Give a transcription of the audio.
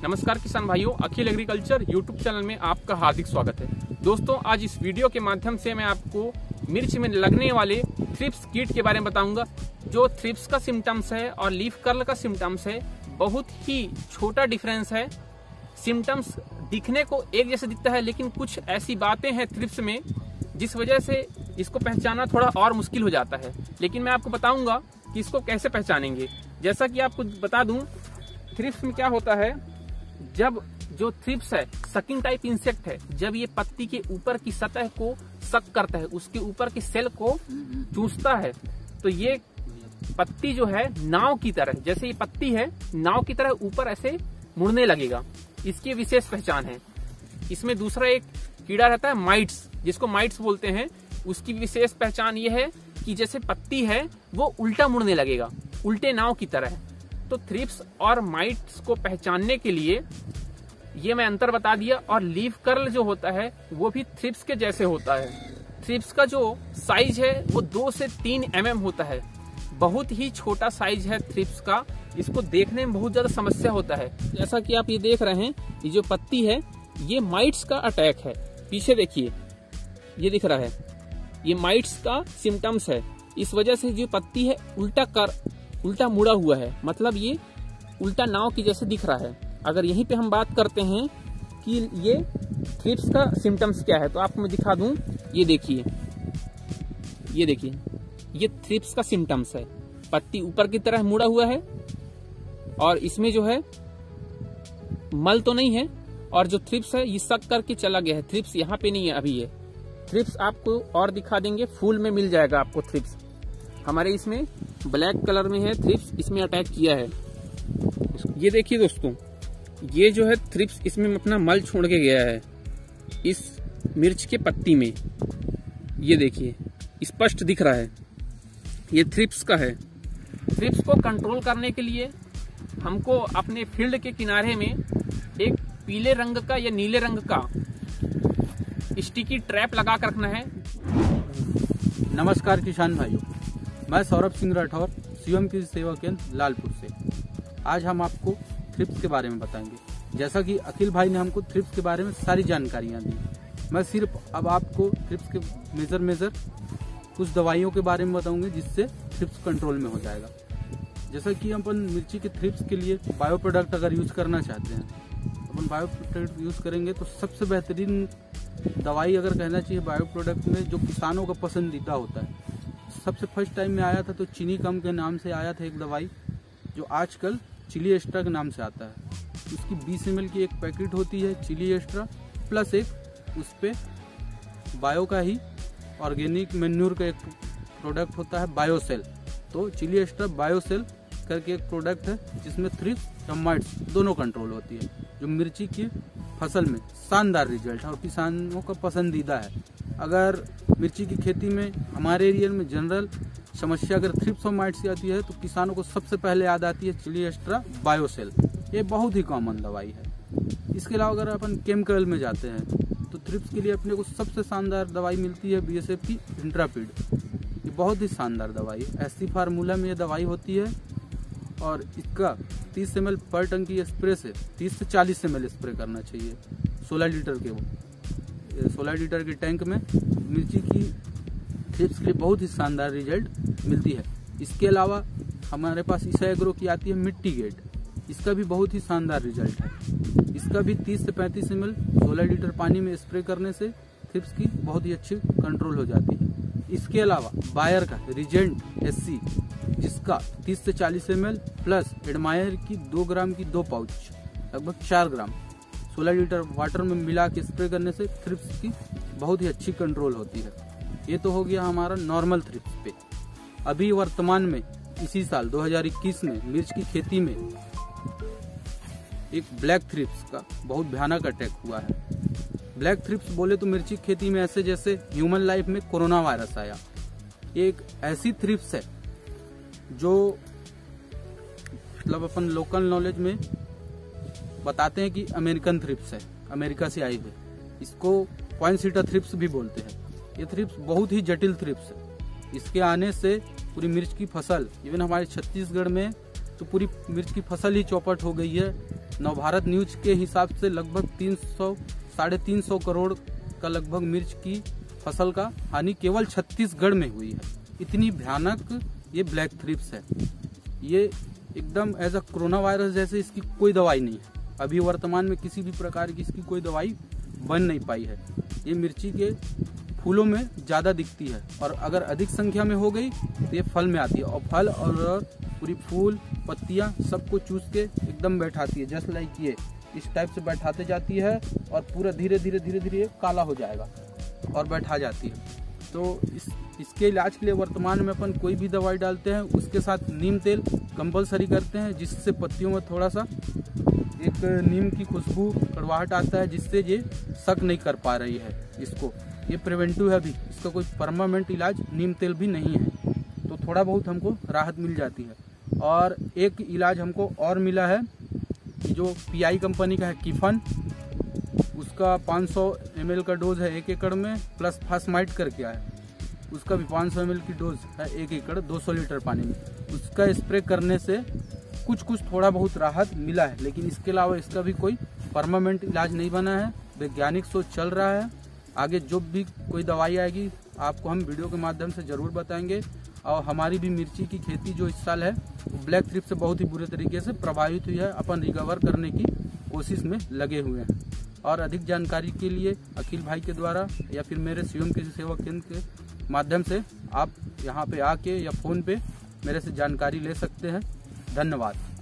नमस्कार किसान भाइयों, अखिल एग्रीकल्चर यूट्यूब चैनल में आपका हार्दिक स्वागत है। दोस्तों, आज इस वीडियो के माध्यम से मैं आपको मिर्च में लगने वाले थ्रिप्स कीट के बारे में बताऊंगा। जो थ्रिप्स का सिम्टम्स है और लीफ कर्ल का सिम्टम्स है, बहुत ही छोटा डिफरेंस है। सिम्टम्स दिखने को एक जैसे दिखता है, लेकिन कुछ ऐसी बातें हैं थ्रिप्स में जिस वजह से इसको पहचानना थोड़ा और मुश्किल हो जाता है। लेकिन मैं आपको बताऊंगा कि इसको कैसे पहचानेंगे। जैसा कि आपको बता दूं, थ्रिप्स में क्या होता है, जब जो थ्रिप्स है सकिंग टाइप इंसेक्ट है, जब ये पत्ती के ऊपर की सतह को सक करता है, उसके ऊपर की सेल को चूसता है, तो ये पत्ती जो है नाव की तरह, जैसे ये पत्ती है नाव की तरह ऊपर ऐसे मुड़ने लगेगा। इसकी विशेष पहचान है। इसमें दूसरा एक कीड़ा रहता है माइट्स, जिसको माइट्स बोलते हैं। उसकी विशेष पहचान ये है कि जैसे पत्ती है वो उल्टा मुड़ने लगेगा, उल्टे नाव की तरह। तो थ्रिप्स और माइट्स को पहचानने के लिए ये मैं अंतर बता दिया। और लीफ कर्ल जो होता है वो भी थ्रिप्स के जैसे होता है। थ्रिप्स का जो साइज है वो 2 से 3 mm होता है। बहुत ही छोटा साइज है थ्रिप्स का। इसको देखने में बहुत ज्यादा समस्या होता है। जैसा कि आप ये देख रहे हैं, ये जो पत्ती है ये माइट्स का अटैक है। पीछे देखिए, ये दिख रहा है, ये माइट्स का सिम्टम्स है। इस वजह से जो पत्ती है उल्टा मुड़ा हुआ है, मतलब ये उल्टा नाव की जैसे दिख रहा है। अगर यहीं पे हम बात करते हैं कि ये थ्रिप्स का सिम्टम्स क्या है, तो आपको मैं दिखा दूं। ये देखिए, ये थ्रिप्स का सिम्टम्स है। पत्ती ऊपर की तरह मुड़ा हुआ है और इसमें जो है मल तो नहीं है, और जो थ्रिप्स है ये सक करके चला गया है। थ्रिप्स यहाँ पे नहीं है अभी। ये थ्रिप्स आपको और दिखा देंगे, फूल में मिल जाएगा आपको थ्रिप्स। हमारे इसमें ब्लैक कलर में है थ्रिप्स, इसमें अटैक किया है। ये देखिए दोस्तों, ये जो है थ्रिप्स इसमें अपना मल छोड़ के गया है इस मिर्च के पत्ती में। ये देखिए, स्पष्ट दिख रहा है, ये थ्रिप्स का है। थ्रिप्स को कंट्रोल करने के लिए हमको अपने फील्ड के किनारे में एक पीले रंग का या नीले रंग का स्टिकी ट्रैप लगा कर रखना है। नमस्कार किसान भाइयों, मैं सौरभ सिंह राठौर, सीएम कृषि सेवा केंद्र लालपुर से। आज हम आपको थ्रिप्स के बारे में बताएंगे। जैसा कि अखिल भाई ने हमको थ्रिप्स के बारे में सारी जानकारियां दी, मैं सिर्फ अब आपको थ्रिप्स के मेजर कुछ दवाइयों के बारे में बताऊंगे, जिससे थ्रिप्स कंट्रोल में हो जाएगा। जैसा कि अपन मिर्ची के थ्रिप्स के लिए बायो प्रोडक्ट अगर यूज करना चाहते हैं, अपन बायो प्रोडक्ट यूज करेंगे तो सबसे बेहतरीन दवाई अगर कहना चाहिए बायो प्रोडक्ट में, जो किसानों का पसंदीदा होता है। सबसे फर्स्ट टाइम में आया था तो चीनी कम के नाम से आया था एक दवाई, जो आजकल चिली एक्स्ट्रा के नाम से आता है। उसकी 20 ml की एक पैकेट होती है चिली एक्स्ट्रा, प्लस एक उस पर बायो का ही ऑर्गेनिक मेन्यूर का एक प्रोडक्ट होता है बायोसेल। तो चिली एक्स्ट्रा बायोसेल करके एक प्रोडक्ट है, जिसमें थ्रिप्स और माइट्स दोनों कंट्रोल होती है, जो मिर्ची की फसल में शानदार रिजल्ट है और किसानों का पसंदीदा है। अगर मिर्ची की खेती में हमारे एरिया में जनरल समस्या अगर थ्रिप्स और माइट्स की आती है, तो किसानों को सबसे पहले याद आती है चिली एक्स्ट्रा बायोसेल। ये बहुत ही कॉमन दवाई है। इसके अलावा अगर अपन केमिकल में जाते हैं तो थ्रिप्स के लिए अपने को सबसे शानदार दवाई मिलती है BSF की इंट्रापीड। ये बहुत ही शानदार दवाई है। SC फार्मूला में ये दवाई होती है और इसका 30 ml पर टन की स्प्रे से 30 से 40 ml स्प्रे करना चाहिए 16 लीटर के टैंक में। मिर्ची की थ्रिप्स के लिए बहुत ही शानदार रिजल्ट मिलती है। इसके अलावा हमारे पास ईसा एग्रो की आती है मिट्टी गेट, इसका भी बहुत ही शानदार रिजल्ट है। इसका भी 30 से 35 ml 16 लीटर पानी में स्प्रे करने से थ्रिप्स की बहुत ही अच्छी कंट्रोल हो जाती है। इसके अलावा बायर का रिजेंट SC, जिसका 30 से 40 ml प्लस एडमायर की 2 ग्राम की 2 पाउच लगभग 4 ग्राम 16 लीटर वाटर में मिला के स्प्रे करने से थ्रिप्स की बहुत ही अच्छी कंट्रोल होती है। ये तो हो गया हमारा नॉर्मल थ्रिप्स पे। अभी वर्तमान में इसी साल 2021 में मिर्च की खेती में एक ब्लैक थ्रिप्स का बहुत भयानक अटैक हुआ है। ब्लैक थ्रिप्स बोले तो मिर्ची खेती में ऐसे जैसे ह्यूमन लाइफ में कोरोना वायरस आया। एक ऐसी थ्रिप्स है जो मतलब अपन लोकल नॉलेज में बताते हैं कि अमेरिकन थ्रिप्स है, अमेरिका से आई हुई। इसको पॉइंसेटा थ्रिप्स भी बोलते हैं। ये थ्रिप्स बहुत ही जटिल थ्रिप्स है। इसके आने से पूरी मिर्च की फसल, इवन हमारे छत्तीसगढ़ में तो पूरी मिर्च की फसल ही चौपट हो गई है। नवभारत न्यूज के हिसाब से लगभग 300-350 करोड़ का लगभग मिर्च की फसल का हानि केवल छत्तीसगढ़ में हुई है। इतनी भयानक ये ब्लैक थ्रिप्स है। ये एकदम एज अ कोरोना वायरस जैसे इसकी कोई दवाई नहीं है। अभी वर्तमान में किसी भी प्रकार की इसकी कोई दवाई बन नहीं पाई है। ये मिर्ची के फूलों में ज्यादा दिखती है और अगर अधिक संख्या में हो गई तो ये फल में आती है और फल और पूरी फूल पत्तियां सबको चूस के एकदम बैठाती है। जस्ट लाइक ये इस टाइप से बैठाते जाती है और पूरा धीरे धीरे काला हो जाएगा और बैठा जाती है। तो इसके इलाज के लिए वर्तमान में अपन कोई भी दवाई डालते हैं उसके साथ नीम तेल कंपलसरी करते हैं, जिससे पत्तियों में थोड़ा सा एक नीम की खुशबू कड़वाहट आता है, जिससे ये शक नहीं कर पा रही है इसको। ये प्रिवेंटिव है, अभी इसका कोई परमानेंट इलाज नीम तेल भी नहीं है, तो थोड़ा बहुत हमको राहत मिल जाती है। और एक इलाज हमको और मिला है जो PI कंपनी का है किफन, उसका 500 ml का डोज है 1 एकड़ में, प्लस फास्माइड करके आया, उसका भी 500 ml की डोज है 1 एकड़ 200 लीटर पानी में। उसका स्प्रे करने से कुछ थोड़ा बहुत राहत मिला है, लेकिन इसके अलावा इसका भी कोई परमानेंट इलाज नहीं बना है। वैज्ञानिक सोच चल रहा है, आगे जो भी कोई दवाई आएगी आपको हम वीडियो के माध्यम से जरूर बताएंगे। और हमारी भी मिर्ची की खेती जो इस साल है वो ब्लैक थ्रिप्स से बहुत ही बुरे तरीके से प्रभावित हुई है। अपन रिकवर करने की कोशिश में लगे हुए हैं। और अधिक जानकारी के लिए अखिल भाई के द्वारा या फिर मेरे शिवम कृषि सेवा केंद्र के माध्यम से आप यहाँ पे आके या फोन पे मेरे से जानकारी ले सकते हैं। धन्यवाद।